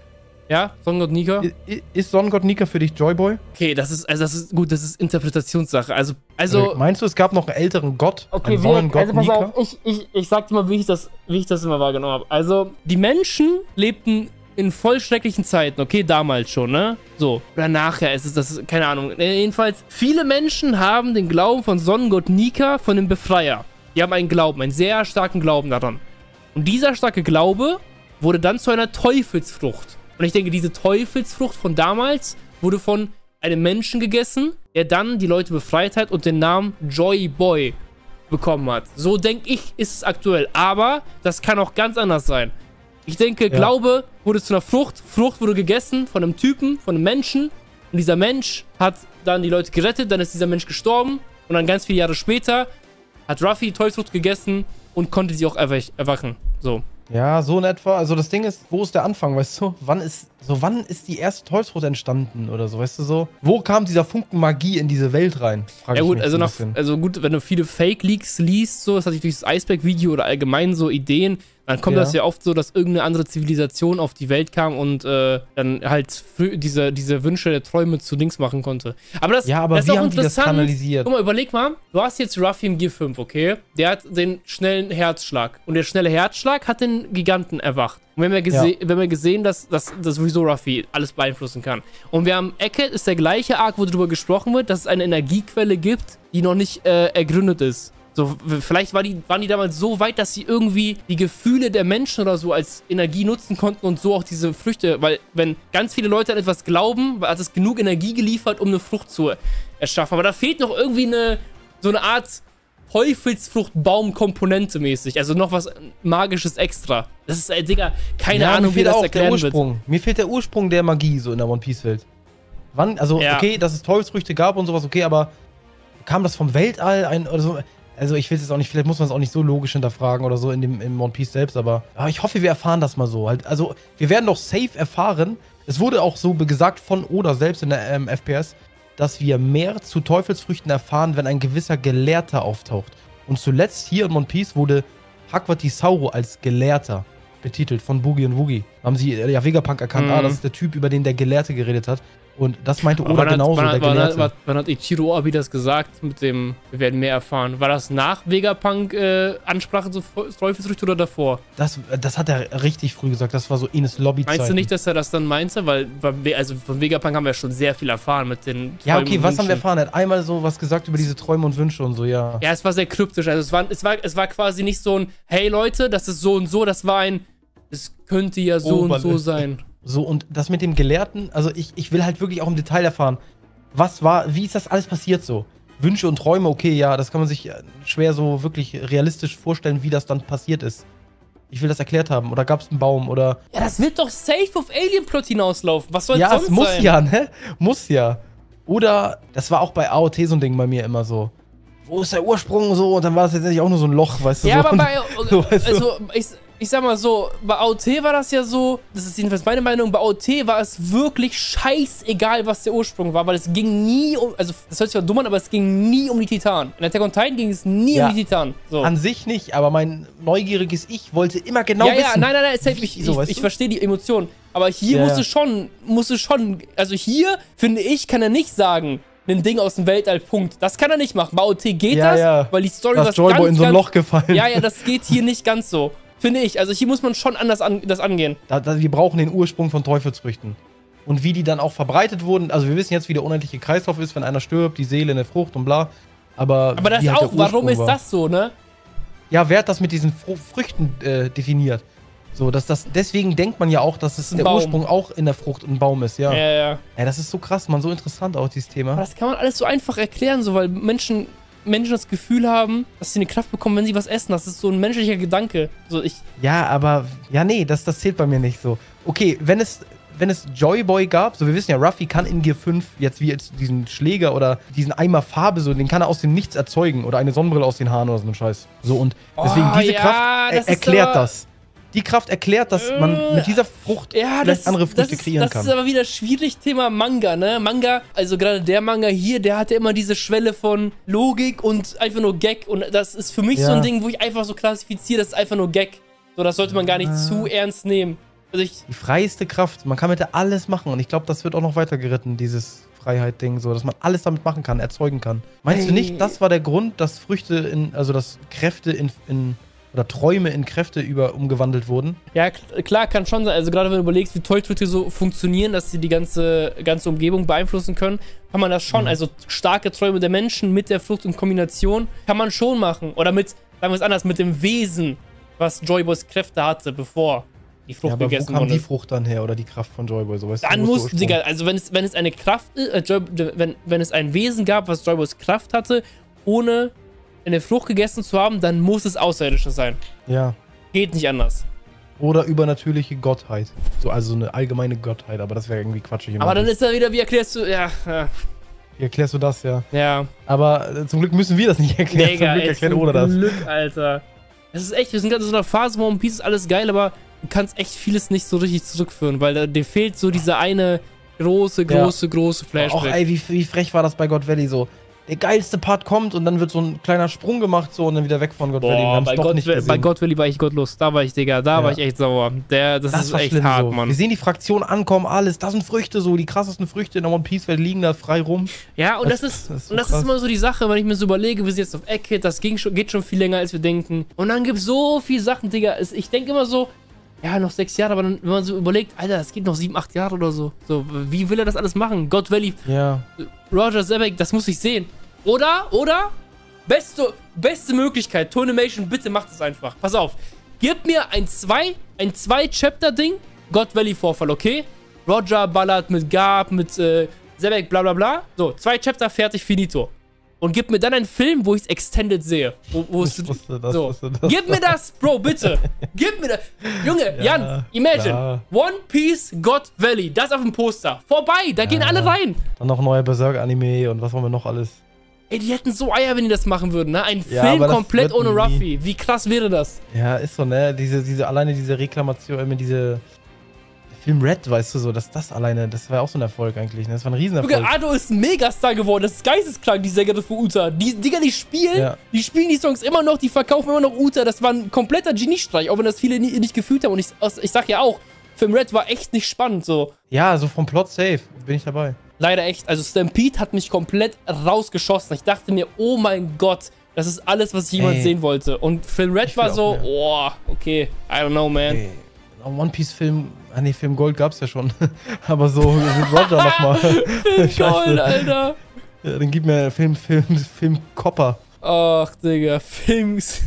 Ja, Sonnengott Nika. I ist Sonnengott Nika für dich Joy-Boy? Okay, das ist, also das ist gut, das ist Interpretationssache. Also, also. Meinst du, es gab noch einen älteren Gott? Okay, einen Sonnengott also pass Nika? auf, ich, ich, ich sag dir mal, wie ich das, wie ich das immer wahrgenommen habe. Also, die Menschen lebten in voll schrecklichen Zeiten, okay, damals schon, ne? So, oder nachher ist es das, keine Ahnung. Jedenfalls, viele Menschen haben den Glauben von Sonnengott Nika, von dem Befreier. Die haben einen Glauben, einen sehr starken Glauben daran. Und dieser starke Glaube wurde dann zu einer Teufelsfrucht. Und ich denke, diese Teufelsfrucht von damals wurde von einem Menschen gegessen, der dann die Leute befreit hat und den Namen Joy Boy bekommen hat. So denke ich, ist es aktuell. Aber das kann auch ganz anders sein. Ich denke, ja. Glaube wurde zu einer Frucht. Frucht wurde gegessen von einem Typen, von einem Menschen. Und dieser Mensch hat dann die Leute gerettet. Dann ist dieser Mensch gestorben. Und dann ganz viele Jahre später hat Ruffy die Teufelsfrucht gegessen und konnte sie auch erwach erwachen. So. Ja, so in etwa. Also das Ding ist, wo ist der Anfang, weißt du? Wann ist, so wann ist die erste Teufelsfrucht entstanden oder so, weißt du so? Wo kam dieser Funken Magie in diese Welt rein? Ja gut, also, nach, also gut, wenn du viele Fake-Leaks liest, so, das hatte ich durch das Iceberg-Video oder allgemein so Ideen, dann kommt ja. das ja oft so, dass irgendeine andere Zivilisation auf die Welt kam und äh, dann halt diese, diese Wünsche der Träume zu Dings machen konnte. Aber das, ja, aber das wie ist auch haben die das interessant. kanalisiert? Guck mal, überleg mal, du hast jetzt Ruffy im Gear fünf, okay? Der hat den schnellen Herzschlag. Und der schnelle Herzschlag hat den Giganten erwacht. Und wir haben ja, gese ja. wir haben ja gesehen, dass, dass, dass sowieso Ruffy alles beeinflussen kann. Und wir haben Egghead, ist der gleiche Arc, wo darüber gesprochen wird, dass es eine Energiequelle gibt, die noch nicht äh, ergründet ist. So, vielleicht war die, waren die damals so weit, dass sie irgendwie die Gefühle der Menschen oder so als Energie nutzen konnten und so auch diese Früchte, weil wenn ganz viele Leute an etwas glauben, hat es genug Energie geliefert, um eine Frucht zu erschaffen. Aber da fehlt noch irgendwie eine, so eine Art Teufelsfruchtbaum-Komponente mäßig, also noch was Magisches extra. Das ist, ey, Digga, keine ja, Ahnung, wie das erklären der Ursprung. wird. Mir fehlt der Ursprung der Magie so in der One-Piece-Welt. Wann, also, ja. okay, dass es Teufelsfrüchte gab und sowas, okay, aber kam das vom Weltall ein, oder so? Also ich will es jetzt auch nicht, vielleicht muss man es auch nicht so logisch hinterfragen oder so in dem im One Piece selbst, aber, aber ich hoffe, wir erfahren das mal so. Halt, also wir werden doch safe erfahren, es wurde auch so gesagt von Oda selbst in der ähm, F P S, dass wir mehr zu Teufelsfrüchten erfahren, wenn ein gewisser Gelehrter auftaucht. Und zuletzt hier in One Piece wurde Hakwati Sauro als Gelehrter betitelt von Boogie und Woogie. Haben sie ja Vegapunk erkannt, mhm. ah, das ist der Typ, über den der Gelehrte geredet hat. Und das meinte Oda hat, genauso, wann, der wann, Gelehrte. Wann, wann hat Ichiro Obi das gesagt mit dem, wir werden mehr erfahren? War das nach Vegapunk äh, Ansprache zu Teufelsfrüchte oder davor? Das, das hat er richtig früh gesagt, das war so Ines Lobby-Zeit. Meinst du nicht, dass er das dann meinte? Weil, also von Vegapunk haben wir schon sehr viel erfahren mit den Träumen. Ja, okay, was haben wir erfahren? Er hat einmal so was gesagt über diese Träume und Wünsche und so, ja. Ja, es war sehr kryptisch, also es war, es war, es war quasi nicht so ein, hey Leute, das ist so und so, das war ein, es könnte ja so oh, und so sein. So, und das mit dem Gelehrten, also ich, ich will halt wirklich auch im Detail erfahren, was war, wie ist das alles passiert so? Wünsche und Träume, okay, ja, das kann man sich schwer so wirklich realistisch vorstellen, wie das dann passiert ist. Ich will das erklärt haben, oder gab es einen Baum, oder... Ja, das wird doch safe auf Alien-Plot hinauslaufen, was soll ja, sonst sein? Ja, es muss ja, ne? Muss ja. Oder, das war auch bei A O T so ein Ding bei mir immer so. Wo ist der Ursprung so? Und dann war das letztendlich auch nur so ein Loch, weißt du? Ja, so. aber bei... so, weißt also, ich... Ich sag mal so, bei A O T war das ja so, das ist jedenfalls meine Meinung, bei A O T war es wirklich scheißegal, was der Ursprung war, weil es ging nie um, also das hört sich zwar dumm an, aber es ging nie um die Titanen. In Attack on Titan ging es nie ja, um die Titanen. So. An sich nicht, aber mein neugieriges Ich wollte immer genau ja, wissen. Ja, nein, nein, nein, ich, ich, so, ich, ich verstehe die Emotionen, aber hier ja, musst du schon, musst du schon, also hier, finde ich, kann er nicht sagen, ein Ding aus dem Weltall, Punkt. Das kann er nicht machen. Bei A O T geht ja, das, ja. weil die Story was ganz, in so ein Loch gefallen. Ja, ja, das geht hier nicht ganz so. Finde ich. Also hier muss man schon anders an, das angehen. Da, da, wir brauchen den Ursprung von Teufelsfrüchten. Und wie die dann auch verbreitet wurden. Also wir wissen jetzt, wie der unendliche Kreislauf ist, wenn einer stirbt, die Seele in der Frucht und bla. Aber, Aber das halt auch, warum ist war. das so, ne? Ja, wer hat das mit diesen Fr Früchten äh, definiert? So, dass das, deswegen denkt man ja auch, dass es der Baum. Ursprung auch in der Frucht ein Baum ist, ja. Ja, ja. Ja, das ist so krass, man, so interessant auch, dieses Thema. Aber das kann man alles so einfach erklären, so, weil Menschen... Menschen das Gefühl haben, dass sie eine Kraft bekommen, wenn sie was essen. Das ist so ein menschlicher Gedanke. So, ich ja, aber... Ja, nee, das, das zählt bei mir nicht so. Okay, wenn es, wenn es Joy Boy gab, so wir wissen ja, Ruffy kann in Gear fünf jetzt wie jetzt diesen Schläger oder diesen Eimer Farbe, so, den kann er aus dem Nichts erzeugen. Oder eine Sonnenbrille aus den Haaren oder so ein Scheiß. So, und deswegen oh, diese ja, Kraft er erklärt aber, das. Die Kraft erklärt, dass äh, man mit dieser Frucht ja, das, andere Früchte das ist, kreieren das kann. Das ist aber wieder schwierig, Thema Manga, ne? Manga, also gerade der Manga hier, der hatte immer diese Schwelle von Logik und einfach nur Gag. Und das ist für mich ja. so ein Ding, wo ich einfach so klassifiziere, das ist einfach nur Gag. So, das sollte man gar nicht äh. zu ernst nehmen. Also ich, die freieste Kraft. Man kann mit der alles machen. Und ich glaube, das wird auch noch weiter geritten, dieses Freiheit-Ding, so, dass man alles damit machen kann, erzeugen kann. Meinst Hey. du nicht, das war der Grund, dass Früchte in, also dass Kräfte in, in oder Träume in Kräfte über umgewandelt wurden? ja, klar, kann schon sein. Also gerade wenn du überlegst, wie toll Früchte so funktionieren, dass sie die ganze, ganze Umgebung beeinflussen können, kann man das schon. Mhm. Also starke Träume der Menschen mit der Frucht in Kombination kann man schon machen. Oder mit, sagen wir es anders, mit dem Wesen, was Joyboys Kräfte hatte, bevor die Frucht ja, aber gegessen wo kam wurde. die Frucht dann her oder die Kraft von Joyboy? So, weißt Dann du, muss, Digga, also wenn es, wenn es eine Kraft, äh, Joy, wenn, wenn es ein Wesen gab, was Joyboys Kraft hatte, ohne eine Frucht gegessen zu haben, dann muss es Außerirdische sein. Ja. Geht nicht anders. Oder übernatürliche Gottheit. So, also so eine allgemeine Gottheit, aber das wäre irgendwie quatschig. Aber dann ist da wieder, wie erklärst du, ja, ja. Wie erklärst du das, ja? Ja. Aber äh, zum Glück müssen wir das nicht erklären. Digga, zum Glück ey, erklärt zum Oda das. Glück, Alter. Es ist echt, wir sind gerade in so einer Phase, wo One Piece ist alles geil, aber du kannst echt vieles nicht so richtig zurückführen, weil da, dir fehlt so diese eine große, große, ja. große Flashback. Auch, ey, wie, wie frech war das bei God Valley so? Der geilste Part kommt und dann wird so ein kleiner Sprung gemacht so und dann wieder weg von God Valley. Wir haben's bei, doch God nicht gesehen. Bei God Valley war ich gottlos. Da war ich, Digga. Da ja. war ich echt sauer. Der, das, das ist echt hart, so. Mann. Wir sehen die Fraktion ankommen, alles. Da sind Früchte so. Die krassesten Früchte in der One Piece Welt liegen da frei rum. Ja, und das, das ist, das ist, so und das ist immer so die Sache, wenn ich mir so überlege, wir sind jetzt auf Egghead, das ging schon, geht schon viel länger, als wir denken. Und dann gibt es so viele Sachen, Digga. Ich denke immer so, ja, noch sechs Jahre, aber dann, wenn man so überlegt, Alter, das geht noch sieben, acht Jahre oder so. So, wie will er das alles machen? God Valley, ja. Roger Zebek, das muss ich sehen. Oder, oder, beste, beste Möglichkeit, Tonimation, bitte macht es einfach. Pass auf, gib mir ein zwei, ein zwei-Chapter-Ding, God Valley-Vorfall, okay? Roger ballert mit Garp, mit äh, Zebek, bla bla bla. So, zwei Chapter, fertig, finito. Und gib mir dann einen Film, wo ich es extended sehe. Wo, wo es, wusste das, so. wusste das. Gib mir das, Bro, bitte. Gib mir das. Junge, ja, Jan, imagine. Klar. One Piece God Valley, das auf dem Poster. Vorbei, da ja. gehen alle rein. Dann noch neuer Berserk-Anime und was wollen wir noch alles. Ey, die hätten so Eier, wenn die das machen würden, ne? Ein ja, Film komplett ohne Ruffy. Wie krass wäre das? Ja, ist so, ne? Diese, diese, alleine diese Reklamation, immer diese Film Red, weißt du so, dass das alleine, das war auch so ein Erfolg eigentlich, ne? Das war ein Riesenerfolg. Digga, Ado ist ein Megastar geworden, das ist geisteskrank, die Sänger von Uta. Die, Digga, die spielen, ja. die spielen die Songs immer noch, die verkaufen immer noch Uta. Das war ein kompletter Geniestreich, auch wenn das viele nie, nicht gefühlt haben. Und ich, ich sag ja auch, Film Red war echt nicht spannend, so. Ja, so vom Plot safe, bin ich dabei. Leider echt. Also Stampede hat mich komplett rausgeschossen. Ich dachte mir, oh mein Gott, das ist alles, was ich jemals sehen wollte. Und Film Red war so, oh, okay, I don't know, man. Ey, One Piece Film, ah ne, Film Gold gab's ja schon. Aber so mit Roger nochmal. Film Gold, Alter. Ja, dann gib mir Film, Film, Film Copper. Ach, Digga, Films.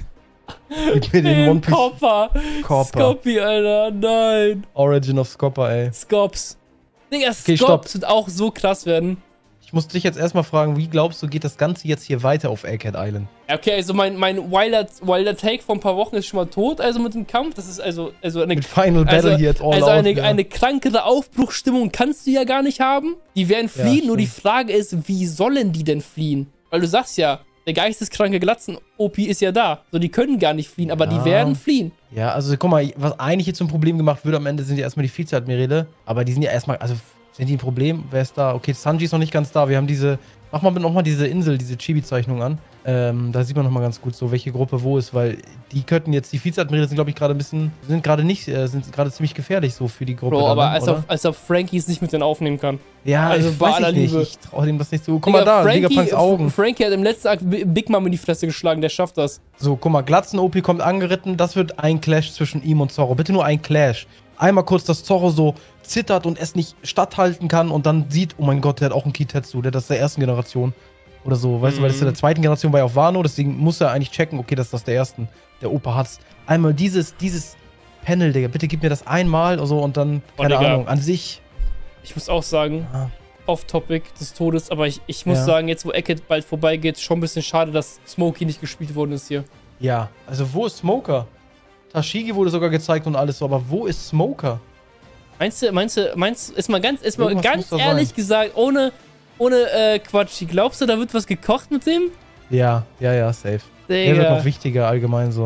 Gib mir den Film One Piece. Copper. Copper. Scopy, Alter, nein. Origin of Scopper, ey. Scops. Digga, okay, Scops wird auch so krass werden. Ich muss dich jetzt erstmal fragen, wie glaubst du, geht das Ganze jetzt hier weiter auf Egghead Island? Okay, also mein, mein wilder, wilder Take vor ein paar Wochen ist schon mal tot, also mit dem Kampf. Das ist also, also eine, mit Final Battle also, hier jetzt all Also out, eine, ja. eine krankere Aufbruchsstimmung kannst du ja gar nicht haben. Die werden fliehen, ja, nur die Frage ist, wie sollen die denn fliehen? Weil du sagst ja, der geisteskranke Glatzen-O P ist ja da. So, die können gar nicht fliehen, aber ja. die werden fliehen. Ja, also guck mal, was eigentlich jetzt zum Problem gemacht wird am Ende, sind ja erstmal die Vizeadmirale. Aber die sind ja erstmal, also sind die ein Problem? Wer ist da? Okay, Sanji ist noch nicht ganz da. Wir haben diese, mach mal nochmal diese Insel, diese Chibi-Zeichnung an. Ähm, da sieht man nochmal ganz gut so, welche Gruppe wo ist, weil die könnten jetzt, die Vizeadmirale sind, glaube ich, gerade ein bisschen, sind gerade nicht, äh, sind gerade ziemlich gefährlich so für die Gruppe. Bro, aber dann, als, ob, als ob Frankie es nicht mit denen aufnehmen kann. Ja, also bei aller Liebe. Ich trau dem das nicht so. Guck Digga, mal da, Frankie, Vegapunks Augen. Frankie hat im letzten Akt Big Mom in die Fresse geschlagen, der schafft das. So, guck mal, Glatzen-O P kommt angeritten, das wird ein Clash zwischen ihm und Zorro. Bitte nur ein Clash. Einmal kurz, dass Zorro so zittert und es nicht statthalten kann und dann sieht, oh mein Gott, der hat auch einen Kitetsu, der das ist der ersten Generation. Oder so, weißt mhm. du, weil das ist der zweiten Generation war ja auf Wano, deswegen muss er eigentlich checken, okay, das ist das der ersten, der Opa hat's. Einmal dieses, dieses Panel, Digga, bitte gib mir das einmal so und dann, keine oh, Ahnung, an sich. Ich muss auch sagen, ah. off-topic des Todes, aber ich, ich muss ja. sagen, jetzt wo Egghead bald vorbeigeht, schon ein bisschen schade, dass Smokey nicht gespielt worden ist hier. Ja, also wo ist Smoker? Tashigi wurde sogar gezeigt und alles so, aber wo ist Smoker? Meinst du, meinst du, meinst du, ist mal ganz, ist mal ganz ehrlich sein. gesagt, ohne, ohne äh, Quatsch, glaubst du, da wird was gekocht mit dem? Ja, ja, ja, safe. Digga. Der wird noch wichtiger allgemein so.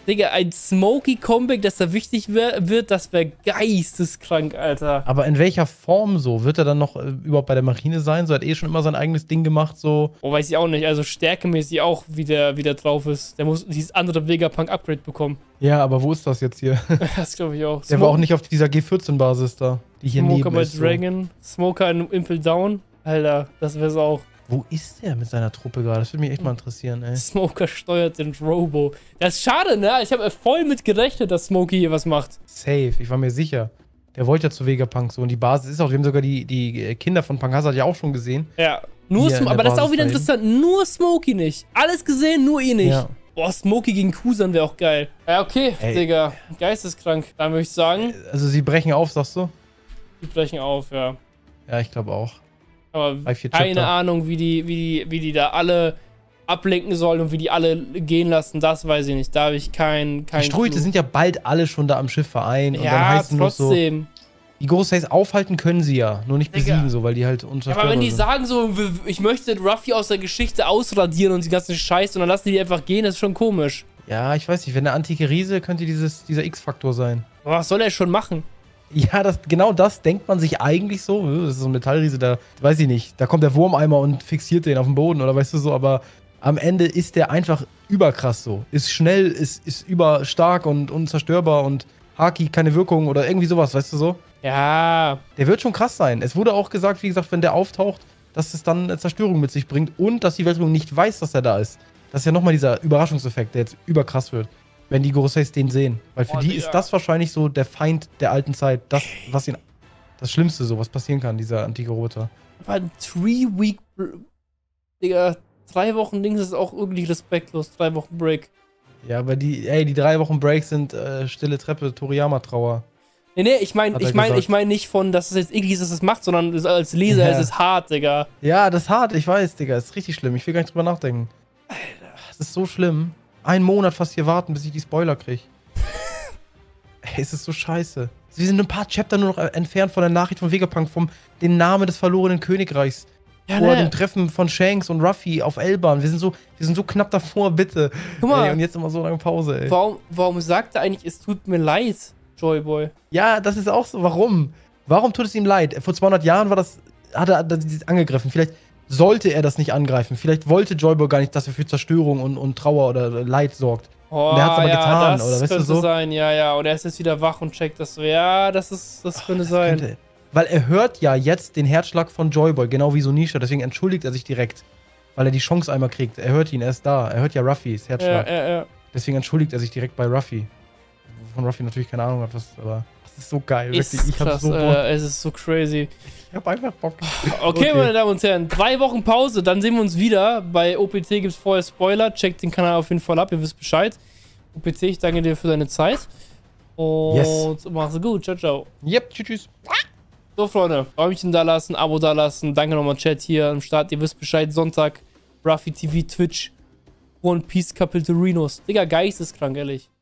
Digga, ein Smokey-Comeback, dass er wichtig wär, wird, das wäre geisteskrank, Alter. Aber in welcher Form so? Wird er dann noch äh, überhaupt bei der Marine sein? So hat eh schon immer sein eigenes Ding gemacht, so. Oh, weiß ich auch nicht. Also stärkemäßig auch, wie der, wie der drauf ist. Der muss dieses andere Vegapunk-Upgrade bekommen. Ja, aber wo ist das jetzt hier? Das glaube ich auch. Der Smo war auch nicht auf dieser G vierzehn Basis da, die hier Smoker neben bei ist. Dragon, so. Smoker in Impel Down. Alter, das wär's auch. Wo ist der mit seiner Truppe gerade? Das würde mich echt mal interessieren, ey. Smoker steuert den Robo. Das ist schade, ne? Ich habe voll mit gerechnet, dass Smokey hier was macht. Safe, ich war mir sicher. Der wollte ja zu Vegapunk so. Und die Basis ist auch, wir haben sogar die, die Kinder von Punk Hazard ja auch schon gesehen. Ja, nur Smokey. Aber das ist auch wieder interessant. Nur Smokey nicht. Alles gesehen, nur ihn nicht. Ja. Boah, Smokey gegen Kusan wäre auch geil. Ja, okay, Ey. Digga. Geisteskrank. Dann würde ich sagen. Also, sie brechen auf, sagst du? Sie brechen auf, ja. Ja, ich glaube auch. Aber keine Ahnung, wie die, wie, die, wie die da alle ablenken sollen und wie die alle gehen lassen, das weiß ich nicht. Da habe ich keinen kein Die Strulche sind ja bald alle schon da am Schiff vereint. Ja, und dann heißt trotzdem. Nur so, die Großhays aufhalten können sie ja, nur nicht besiegen, Digga. So, weil die halt unzerstörbar sind. Aber wenn die sind. sagen so, ich möchte Ruffy aus der Geschichte ausradieren und die ganzen Scheiß und dann lassen die einfach gehen, das ist schon komisch. Ja, ich weiß nicht, wenn der antike Riese könnte dieses, dieser X-Faktor sein. Aber was soll er schon machen? Ja, das, genau das denkt man sich eigentlich so. Das ist so ein Metallriese, da weiß ich nicht. Da kommt der Wurmeimer und fixiert den auf den Boden oder weißt du so, aber am Ende ist der einfach überkrass so. Ist schnell, ist, ist überstark und unzerstörbar und Haki keine Wirkung oder irgendwie sowas, weißt du so? Ja. Der wird schon krass sein. Es wurde auch gesagt, wie gesagt, wenn der auftaucht, dass es dann eine Zerstörung mit sich bringt und dass die Weltregierung nicht weiß, dass er da ist. Das ist ja nochmal dieser Überraschungseffekt, der jetzt überkrass wird. Wenn die Gorosei den sehen. Weil für oh, die Digga. ist das wahrscheinlich so der Feind der alten Zeit. Das, was ihn. Das Schlimmste, so, was passieren kann, dieser antike Roboter. Aber ein Three-Week. Digga, drei Wochen Dings ist auch irgendwie respektlos. Drei Wochen Break. Ja, aber die, ey, die drei Wochen Break sind äh, stille Treppe, Toriyama-Trauer. Nee, nee, ich meine ich mein, ich mein nicht von, dass es jetzt irgendwie ist, dass es macht, sondern als Leser ja. ist es hart, Digga. Ja, das ist hart, ich weiß, Digga. Das ist richtig schlimm. Ich will gar nicht drüber nachdenken. Alter. Das ist so schlimm. Einen Monat fast hier warten, bis ich die Spoiler kriege. Ey, es ist so scheiße. Wir sind ein paar Chapter nur noch entfernt von der Nachricht von Vegapunk, vom den Namen des verlorenen Königreichs. Ja, vor ne. dem Treffen von Shanks und Ruffy auf Elban. Wir sind so, wir sind so knapp davor, bitte. Guck mal. Ey, und jetzt immer so lange Pause, ey. Warum, warum sagt er eigentlich, es tut mir leid, Joyboy? Ja, das ist auch so. Warum? Warum tut es ihm leid? Vor zweihundert Jahren war das, hat er das angegriffen. Vielleicht sollte er das nicht angreifen. Vielleicht wollte Joyboy gar nicht, dass er für Zerstörung und, und Trauer oder Leid sorgt. Oh, und er hat es aber ja, getan, das oder weißt könnte du so? sein, ja, ja. Oder er ist jetzt wieder wach und checkt das so. Ja, das ist, das Ach, könnte das sein. Könnte, weil er hört ja jetzt den Herzschlag von Joyboy, genau wie Sonisha. Deswegen entschuldigt er sich direkt. Weil er die Chance einmal kriegt. Er hört ihn, er ist da. Er hört ja Ruffys Herzschlag. Ja, ja, ja. Deswegen entschuldigt er sich direkt bei Ruffy. Von Ruffy natürlich keine Ahnung hat, was, aber das ist so geil. Ist wirklich. Ich krass, hab so Bock. äh, es ist so crazy. Ich hab einfach Bock. Okay, okay, meine Damen und Herren, drei Wochen Pause, dann sehen wir uns wieder. Bei O P T gibt es vorher Spoiler. Checkt den Kanal auf jeden Fall ab, ihr wisst Bescheid. O P T, ich danke dir für deine Zeit. Und yes. Mach's gut. Ciao, ciao. Yep, tschüss, tschüss. So, Freunde, Däumchen da lassen, Abo da lassen. Danke nochmal, Chat hier am Start. Ihr wisst Bescheid, Sonntag, Ruffy T V, Twitch, One Piece Couple to Rhinos. Digga, geisteskrank, ehrlich.